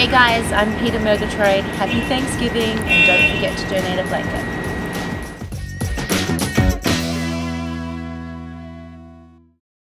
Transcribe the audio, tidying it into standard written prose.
Hey guys, I'm Peta Murgatroyd. Happy Thanksgiving and don't forget to donate a blanket.